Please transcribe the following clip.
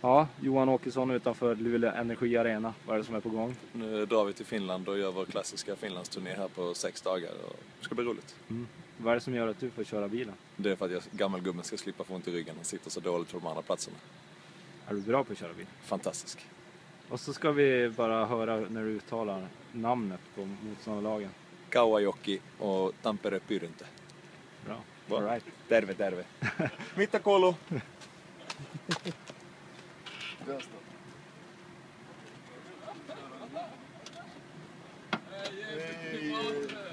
Ja, Johan Åkesson utanför Luleå Energi Arena. Vad är det som är på gång? Nu drar vi till Finland och gör vår klassiska Finlandsturné här på 6 dagar. Och det ska bli roligt. Vad är det som gör att du får köra bilen? Det är för att jag gammelgubben ska slippa få ont i ryggen. Han sitter så dåligt på de andra platserna. Är du bra på att köra bil? Fantastisk. Och så ska vi bara höra när du uttalar namnet på motståndarlagen. Kauhajoki och Tampere Pyrynte. Bra. Bra. All right. Terve. Mitä kuuluu? Hey.